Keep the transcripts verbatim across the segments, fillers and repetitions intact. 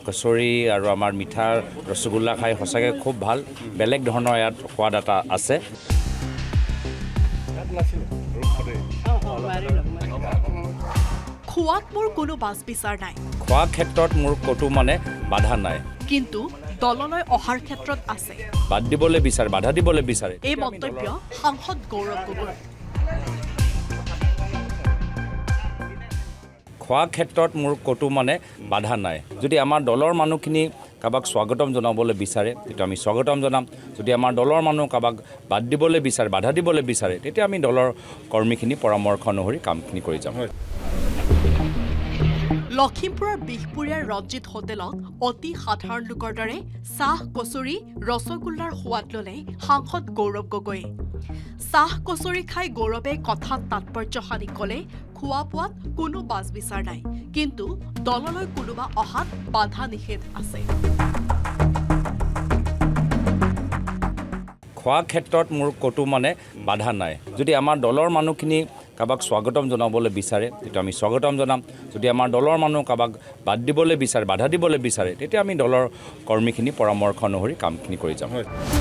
কচুৰি আৰু আমাৰ মিঠা ৰসগোল্লা খাই সঁচাকৈ খুব ভাল বেলেগ ধৰণৰ ইয়াত সোৱাদ এটা আছে খোৱাত মোৰ কোনো বাছ বিচাৰ নাই খোৱা ক্ষেত্ৰত মোৰ কতো মানে বাধা নাই কিন্তু দললৈ অহাৰ ক্ষেত্ৰত আছে বাদ দিবলৈ বিচাৰে বাধা দিবলৈ বিচাৰে এই মন্তব্য সাংসদ গৌৰৱ গগৈ খোৱা ক্ষেত্ৰত মোৰ কতো মানে বাধা নাই যদি আমাৰ দলৰ মানুহখিনি কাবাক স্বাগতম জনাবলৈ বিচাৰে তেতিয়া আমি স্বাগতম জনাম যদি আমাৰ দলৰ মানুহ কাবাক বাদ দিবলৈ বিচাৰে বাধা দিবলৈ বিচাৰে তেতিয়া আমি দলৰ কৰ্মীখিনি পৰামৰ্শ অনুসৰি কামখিনি কৰি যাম লখিমপুৰৰ বিহপুৰীয়াৰ ৰঞ্জিত হোটেলত অতি সাধাৰণ লোকৰ দৰে চাহ কচুৰি ৰসগোল্লাৰ সোৱাদ ল'লে সাংসদ গৌৰৱ গগৈ চাহ কচুৰি খাই গৌৰৱে কথাত তাৎপৰ্য সানি ক'লে খোৱা পোৱাত কোনো বাছ বিচাৰ নাই কিন্তু দললৈ কোনোবা অহাত বাধা নিষেধ আছে খোৱা ক্ষেত্ৰত মোৰ কতো মানে বাধা নাই যদি আমাৰ দলৰ মানুহখিনি কাবাক স্বাগতম জনাবলৈ বিচাৰে তেতিয়া আমি স্বাগতম জনাম যদি আমাৰ দলৰ মানুহ কাবাক বাদ দিবলৈ বিচাৰে বাধা দিবলৈ বিচাৰে তেতিয়া আমি দলৰ কৰ্মীখিনি পৰামৰ্শ অনুসৰি কামখিনি কৰি যাম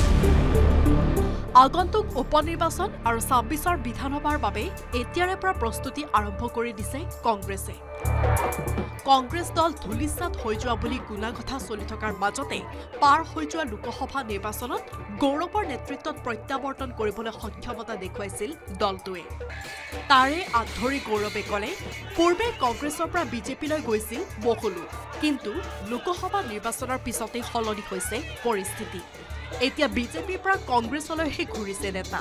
আগন্তুক উপনিৰ্বাচন আৰু ছাব্বিছৰ বিধানসভাৰ বাবে এতিয়াৰে পৰা প্ৰস্তুতি আৰম্ভ কৰি দিছে কংগ্ৰেছে কংগ্ৰেছ দল ধুলিসাত হৈ যোৱা বুলি গুণাগথা চলি থকাৰ মাজতে পাৰ হৈ যোৱা লোকসভা নিৰ্বাচনত গৌৰৱৰ নেতৃত্বত প্ৰত্যাৱৰ্তন কৰিবলৈ সক্ষমতা দেখুৱাইছিল দলটোৱে তাৰে আধৰি গৌৰৱে ক'লে পূৰ্বে কংগ্ৰেছৰ পৰা বিজেপিলৈ গৈছিল বহুলো কিন্তু লোকসভা নিৰ্বাচনৰ পিছতে সলনি হৈছে পৰিস্থিতি এতিয়া বিজেপিৰ পৰা কংগ্ৰেছলৈহে ঘূৰিছে নেতা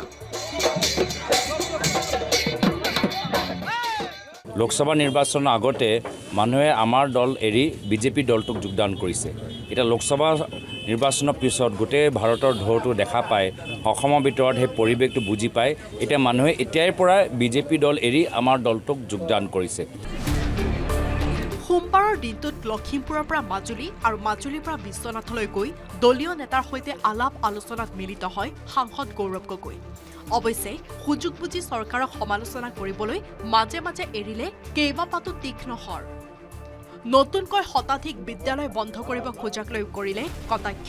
লোকসভা নিৰ্বাচনৰ আগতে মানুহে আমাৰ দল এৰি বিজেপি দলটোক যোগদান কৰিছে এটা লোকসভা নিৰ্বাচনৰ পিছত গোটেই ভাৰতৰ ঢৌটো দেখা পায় অসমৰ ভিতৰত সেই পৰিৱেশটো বুজি পায় এতিয়া মানুহে এতিয়াৰ পৰা বিজেপি দল এৰি আমাৰ দলটোক যোগদান কৰিছে সোমবাৰৰ দিনটোত লখিমপুৰৰ পৰা মাজুলী আৰু মাজুলীৰ পৰা বিশ্বনাথলৈ গৈ দলীয় নেতাৰ সৈতে আলাপ আলোচনাত মিলিত হয় সাংসদ গৌৰৱ গগৈ অৱশ্যে সুযোগ বুজি চৰকাৰক সমালোচনা কৰিবলৈ মাজে মাজে এৰিলে কেইবাপাতো তীক্ষ্ণ স্বৰ নতুনকৈ শতাধিক বিদ্যালয় বন্ধ কৰিব খোজাক লৈ কৰিলে কটাক্ষ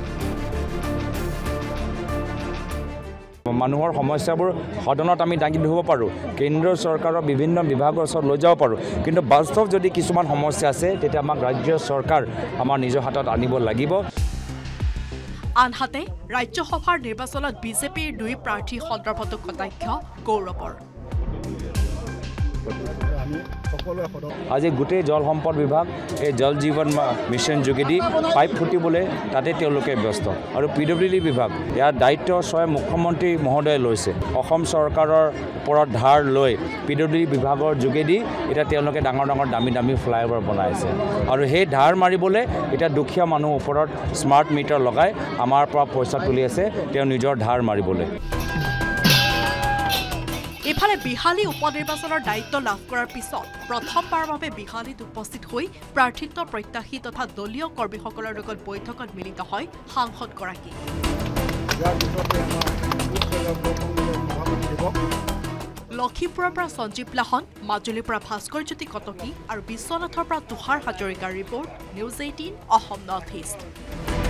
মানুহৰ সমস্যাবোৰ সদনত আমি দাঙি ধৰিব পাৰোঁ কেন্দ্ৰীয় চৰকাৰৰ বিভিন্ন বিভাগৰ ওচৰত লৈ যাব পাৰোঁ কিন্তু বাস্তৱ যদি কিছুমান সমস্যা আছে তেতিয়া আমাক ৰাজ্য চৰকাৰ আমাৰ নিজৰ হাতত আনিব লাগিব আনহাতে ৰাজ্যসভাৰ নিৰ্বাচনত বিজেপিৰ দুই প্ৰাৰ্থী সন্দৰ্ভতো কটাক্ষ গৌৰৱৰ আজি গোটেই জল সম্পদ বিভাগ এই জল জীৱন মিছন যোগেদি পাইপ ফুটিবলৈ তাতে তেওঁলোকে ব্যস্ত আৰু পি ডব্লিউ ডি বিভাগ ইয়াৰ দায়িত্ব স্বয়ং মুখ্যমন্ত্ৰী মহোদয়ে লৈছে অসম চৰকাৰৰ ওপৰত ধাৰ লৈ পি ডব্লিউ ডি বিভাগৰ যোগেদি এতিয়া তেওঁলোকে ডাঙৰ ডাঙৰ দামী দামী ফ্লাইঅভাৰ বনাইছে আৰু সেই ধাৰ মাৰিবলৈ এতিয়া দুখীয়া মানুহৰ ওপৰত স্মাৰ্ট মিটাৰ লগাই আমাৰ পৰা পইচা তুলি আছে তেওঁ নিজৰ ধাৰ মাৰিবলৈ ইফালে বিহালী উপনিৰ্বাচনৰ দায়িত্ব লাভ কৰাৰ পিছত প্ৰথমবাৰৰ বাবে বিহালীত উপস্থিত হৈ প্ৰাৰ্থিত্ব প্ৰত্যাশী তথা দলীয় কৰ্মীসকলৰ লগত বৈঠকত মিলিত হয় সাংসদগৰাকী লখিমপুৰৰ পৰা সঞ্জীৱ লাহন মাজুলীৰ পৰা ভাস্কৰজ্যোতি কটকী আৰু বিশ্বনাথৰ পৰা তুষাৰ হাজৰিকাৰ report news eighteen Assam north east